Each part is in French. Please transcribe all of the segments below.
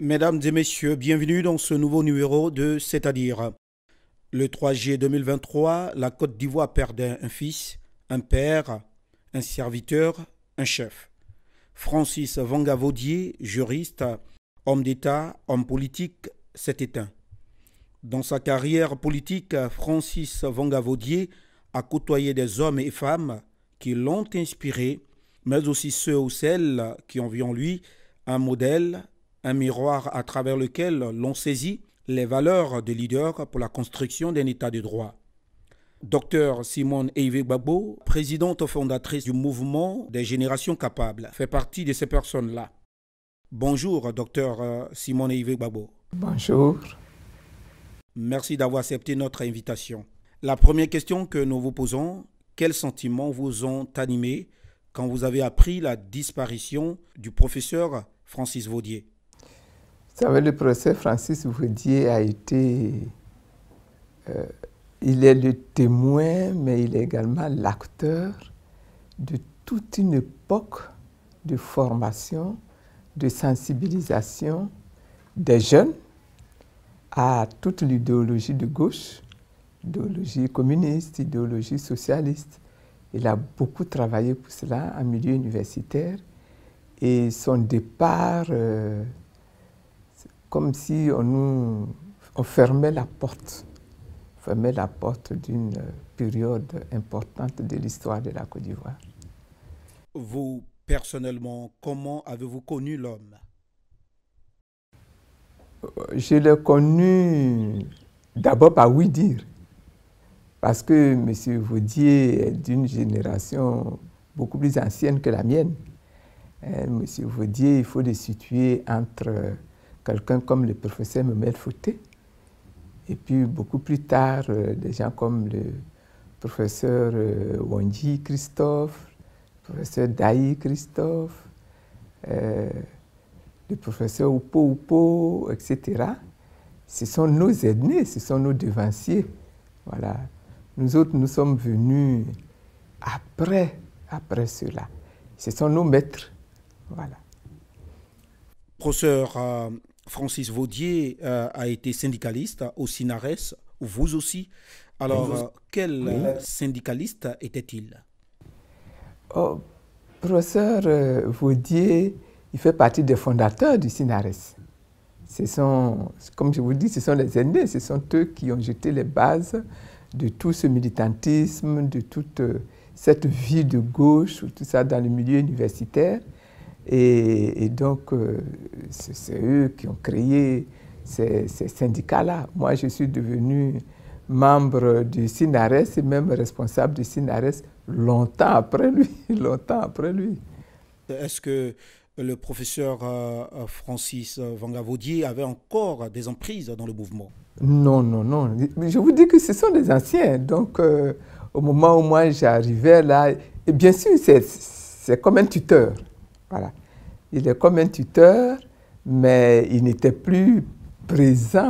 Mesdames et messieurs, bienvenue dans ce nouveau numéro de C'est-à-dire. Le 3 juillet 2023, la Côte d'Ivoire perdait un fils, un père, un serviteur, un chef. Francis Vangavaldié, juriste, homme d'État, homme politique, s'est éteint. Dans sa carrière politique, Francis Vangavaldié a côtoyé des hommes et femmes qui l'ont inspiré, mais aussi ceux ou celles qui ont vu en lui un modèle, un miroir à travers lequel l'on saisit les valeurs des leaders pour la construction d'un État de droit. Docteur Simone Eivé Gbagbo, présidente fondatrice du mouvement des générations capables, fait partie de ces personnes-là. Bonjour, docteur Simone Eivé Gbagbo. Bonjour. Merci d'avoir accepté notre invitation. La première question que nous vous posons, quels sentiments vous ont animé quand vous avez appris la disparition du professeur Francis Vangavaldié? Vous savez, le professeur Francis Vangavaldié a été... il est le témoin, mais il est également l'acteur de toute une époque de formation, de sensibilisation des jeunes à toute l'idéologie de gauche, idéologie communiste, idéologie socialiste. Il a beaucoup travaillé pour cela en milieu universitaire et son départ, comme si on fermait la porte d'une période importante de l'histoire de la Côte d'Ivoire. Vous, personnellement, comment avez-vous connu l'homme? Je l'ai connu d'abord par oui dire, parce que M. Vangavaldié est d'une génération beaucoup plus ancienne que la mienne. M. Vangavaldié, il faut le situer entre quelqu'un comme le professeur Memel Fauté, et puis beaucoup plus tard, des gens comme le professeur Wandji Christophe, le professeur Daï Christophe, le professeur Oupo, etc. Ce sont nos aînés, ce sont nos devanciers. Voilà. Nous autres, nous sommes venus après cela. Ce sont nos maîtres. Voilà. Professeur Francis Vangavaldié a été syndicaliste au SYNARES, vous aussi. Alors, quel syndicaliste était-il? Professeur Vangavaldié, il fait partie des fondateurs du SYNARES. Comme je vous dis, ce sont les aînés, ce sont eux qui ont jeté les bases de tout ce militantisme, de toute cette vie de gauche, tout ça dans le milieu universitaire. Et donc, c'est eux qui ont créé ces syndicats-là. Moi, je suis devenu membre du SYNARES et même responsable du SYNARES longtemps après lui. Est-ce que le professeur Francis Vangavaldié avait encore des emprises dans le mouvement? Non. Je vous dis que ce sont des anciens. Donc, au moment où moi j'arrivais là, et bien sûr, c'est comme un tuteur. Voilà. Il est comme un tuteur, mais il n'était plus présent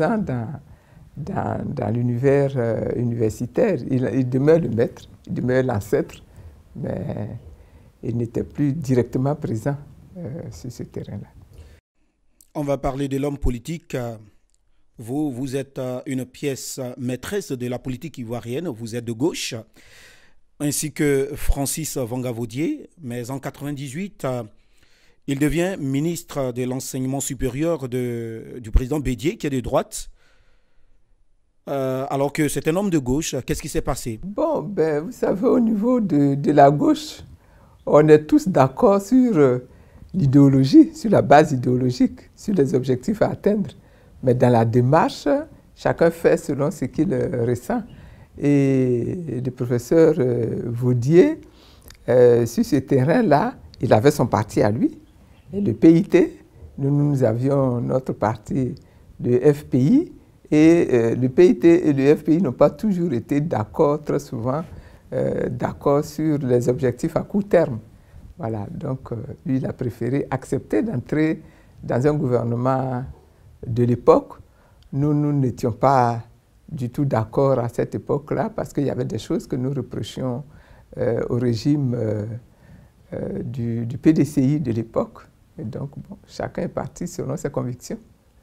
dans l'univers universitaire. Il demeure le maître, il demeure l'ancêtre, mais il n'était plus directement présent sur ce terrain-là. On va parler de l'homme politique. Vous êtes une pièce maîtresse de la politique ivoirienne, vous êtes de gauche, ainsi que Francis Vangavaldié, mais en 1998, il devient ministre de l'enseignement supérieur du président Bédié, qui est de droite, alors que c'est un homme de gauche. Qu'est-ce qui s'est passé? Bon, vous savez, au niveau de la gauche, on est tous d'accord sur l'idéologie, sur la base idéologique, sur les objectifs à atteindre. Mais dans la démarche, chacun fait selon ce qu'il ressent. Et le professeur Vangavaldié, sur ce terrain-là, il avait son parti à lui. Et le PIT, nous avions notre parti, le FPI, et le PIT et le FPI n'ont pas toujours été d'accord, très souvent, d'accord sur les objectifs à court terme. Voilà, donc lui, il a préféré accepter d'entrer dans un gouvernement de l'époque. Nous n'étions pas du tout d'accord à cette époque-là parce qu'il y avait des choses que nous reprochions au régime du PDCI de l'époque. Et donc, bon, chacun est parti selon ses convictions.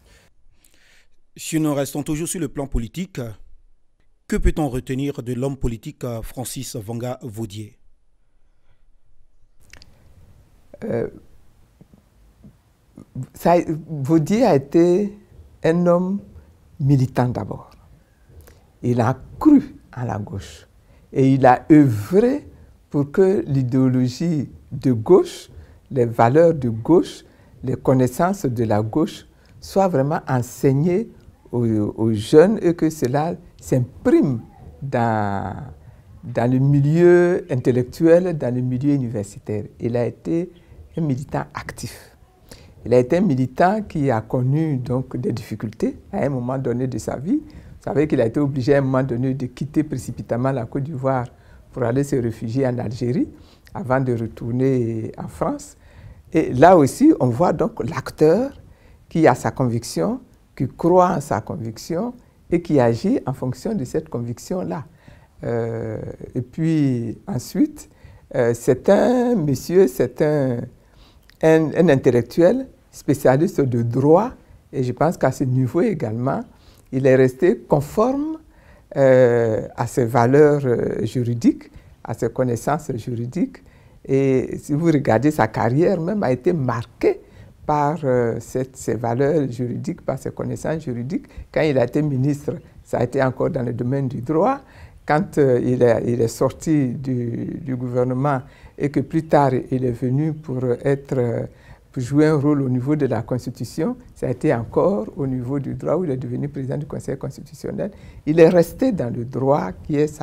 Si nous restons toujours sur le plan politique, que peut-on retenir de l'homme politique Francis Vangat-Vaudier? Vaudier a été un homme militant d'abord. Il a cru à la gauche et il a œuvré pour que l'idéologie de gauche, les valeurs de gauche, les connaissances de la gauche soient vraiment enseignées aux jeunes et que cela s'imprime dans le milieu intellectuel, dans le milieu universitaire. Il a été un militant actif. Il a été un militant qui a connu donc des difficultés à un moment donné de sa vie. Vous savez qu'il a été obligé à un moment donné de quitter précipitamment la Côte d'Ivoire pour aller se réfugier en Algérie avant de retourner en France. Et là aussi, on voit donc l'acteur qui a sa conviction, qui croit en sa conviction et qui agit en fonction de cette conviction-là. Et puis ensuite, c'est un monsieur, c'est un intellectuel spécialiste de droit et je pense qu'à ce niveau également, il est resté conforme à ses valeurs juridiques, à ses connaissances juridiques. Et si vous regardez, sa carrière même a été marquée par ces valeurs juridiques, par ses connaissances juridiques. Quand il a été ministre, ça a été encore dans le domaine du droit. Quand il est sorti du gouvernement et que plus tard il est venu pour jouer un rôle au niveau de la Constitution, ça a été encore au niveau du droit où il est devenu président du Conseil constitutionnel. Il est resté dans le droit qui est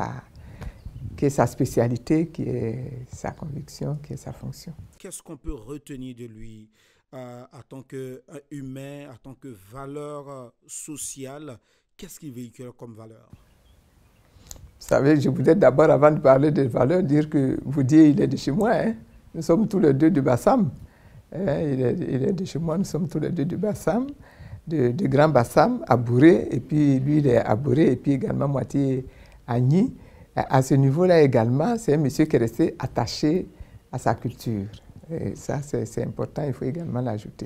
sa spécialité, qui est sa conviction, qui est sa fonction. Qu'est-ce qu'on peut retenir de lui en tant qu'humain, en tant que valeur sociale? Qu'est-ce qu'il véhicule comme valeur? Vous savez, je voudrais d'abord, avant de parler des valeurs, dire que Vaudier, il est de chez moi. Hein. Nous sommes tous les deux du Bassam. Hein, il est de chez moi, nous sommes tous les deux du Bassam, de Grand Bassam, à Bouré, et puis lui, il est à Bouré, et puis également moitié à Nîmes. À ce niveau-là également, c'est un monsieur qui est resté attaché à sa culture. Et ça, c'est important, il faut également l'ajouter.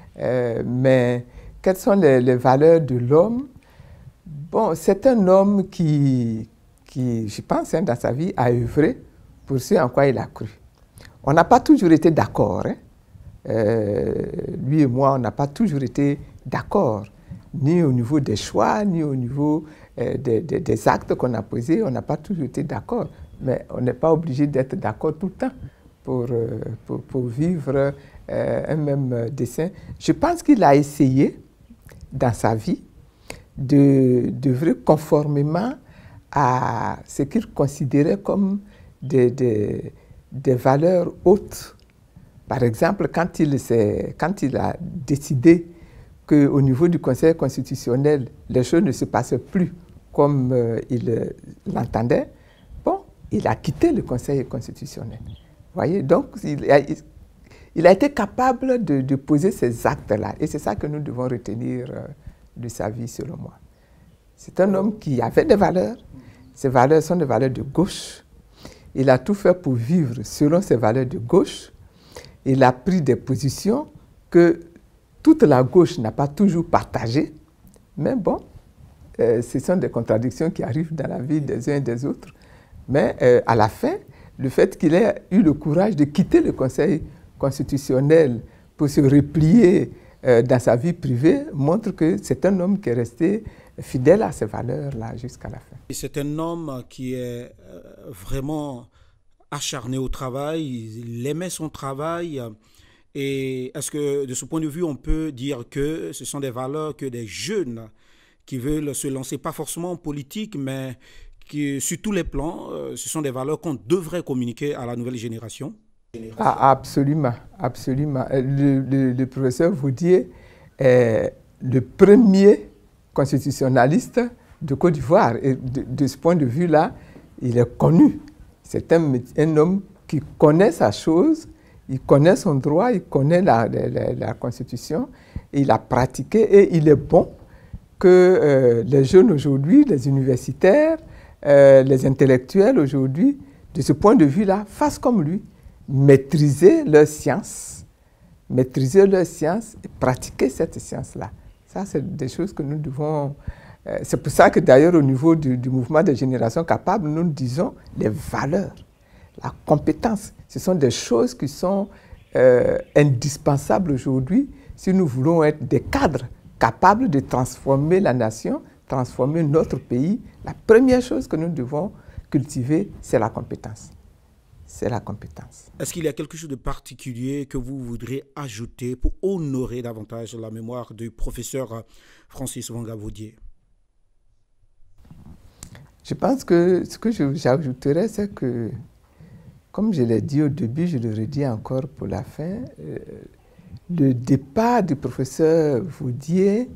Mais quelles sont les valeurs de l'homme? Bon, c'est un homme qui je pense, hein, dans sa vie, a œuvré pour ce en quoi il a cru. On n'a pas toujours été d'accord. Hein. Lui et moi, on n'a pas toujours été d'accord, ni au niveau des choix, ni au niveau des actes qu'on a posés. On n'a pas toujours été d'accord. Mais on n'est pas obligé d'être d'accord tout le temps pour vivre un même dessein. Je pense qu'il a essayé, dans sa vie, d'œuvrer conformément à ce qu'il considérait comme des valeurs hautes. Par exemple, quand il a décidé qu'au niveau du Conseil constitutionnel, les choses ne se passaient plus comme il l'entendait, bon, il a quitté le Conseil constitutionnel. Vous voyez, donc il a été capable de poser ces actes-là. Et c'est ça que nous devons retenir de sa vie, selon moi. C'est un homme qui avait des valeurs. Ces valeurs sont des valeurs de gauche. Il a tout fait pour vivre selon ces valeurs de gauche. Il a pris des positions que toute la gauche n'a pas toujours partagées. Mais bon, ce sont des contradictions qui arrivent dans la vie des uns et des autres. Mais à la fin, le fait qu'il ait eu le courage de quitter le Conseil constitutionnel pour se replier dans sa vie privée montre que c'est un homme qui est resté fidèle à ces valeurs-là jusqu'à la fin. C'est un homme qui est vraiment acharné au travail, il aimait son travail. Et est-ce que de ce point de vue, on peut dire que ce sont des valeurs que des jeunes qui veulent se lancer, pas forcément en politique, mais qui, sur tous les plans, ce sont des valeurs qu'on devrait communiquer à la nouvelle génération? Ah, absolument, absolument. Le professeur Vaudier est le premier constitutionnaliste de Côte d'Ivoire. Et de ce point de vue-là, il est connu. C'est un homme qui connaît sa chose, il connaît son droit, il connaît la Constitution, et il a pratiqué et il est bon que les jeunes aujourd'hui, les universitaires, les intellectuels aujourd'hui, de ce point de vue-là, fassent comme lui, maîtriser leur science, maîtriser leur science et pratiquer cette science-là. Ça, c'est des choses que nous devons... c'est pour ça que d'ailleurs, au niveau du mouvement des générations capables, nous disons les valeurs, la compétence. Ce sont des choses qui sont indispensables aujourd'hui si nous voulons être des cadres capables de transformer la nation, transformer notre pays. La première chose que nous devons cultiver, c'est la compétence. C'est la compétence. Est-ce qu'il y a quelque chose de particulier que vous voudriez ajouter pour honorer davantage la mémoire du professeur Francis Vangue-Vaudier? Je pense que ce que j'ajouterais, c'est que, comme je l'ai dit au début, je le redis encore pour la fin, le départ du professeur Vaudier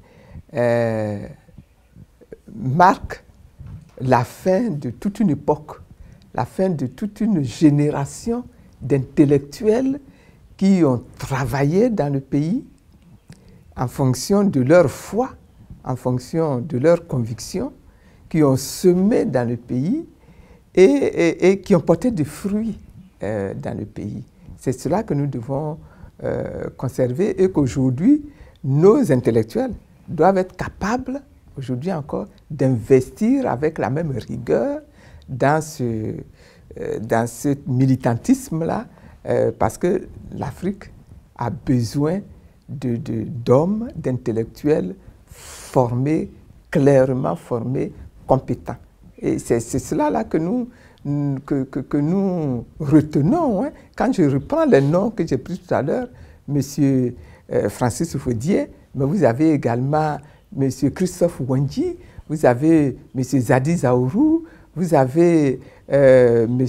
marque la fin de toute une époque, la fin de toute une génération d'intellectuels qui ont travaillé dans le pays en fonction de leur foi, en fonction de leurs convictions, qui ont semé dans le pays et qui ont porté des fruits dans le pays. C'est cela que nous devons conserver et qu'aujourd'hui, nos intellectuels doivent être capables, aujourd'hui encore, d'investir avec la même rigueur dans ce militantisme-là, parce que l'Afrique a besoin d'hommes, d'intellectuels formés, clairement formés, compétents. Et c'est cela-là que nous retenons. Hein. Quand je reprends les noms que j'ai pris tout à l'heure, M. Francis Vaudier, mais vous avez également M. Christophe Wandji, vous avez M. Zadi Zaourou, vous avez même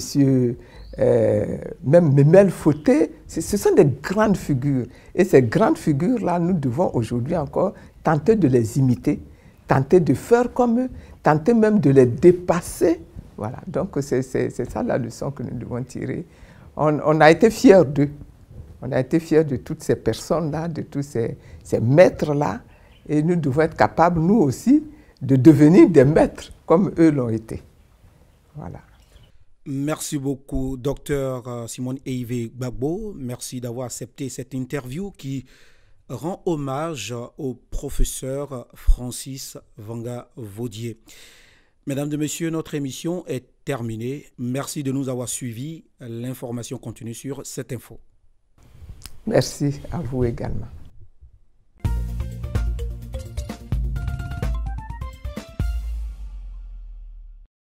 Memel Fauté. Ce sont des grandes figures. Et ces grandes figures-là, nous devons aujourd'hui encore tenter de les imiter, tenter de faire comme eux, tenter même de les dépasser. Voilà, donc c'est ça la leçon que nous devons tirer. On a été fiers d'eux. On a été fiers de toutes ces personnes-là, de tous ces maîtres-là. Et nous devons être capables, nous aussi, de devenir des maîtres comme eux l'ont été. Voilà. Merci beaucoup, Dr Simone Eivé Gbagbo. Merci d'avoir accepté cette interview qui rend hommage au professeur Francis Vangue-Vaudier. Mesdames et messieurs, notre émission est terminée. Merci de nous avoir suivis. L'information continue sur cette info. Merci à vous également.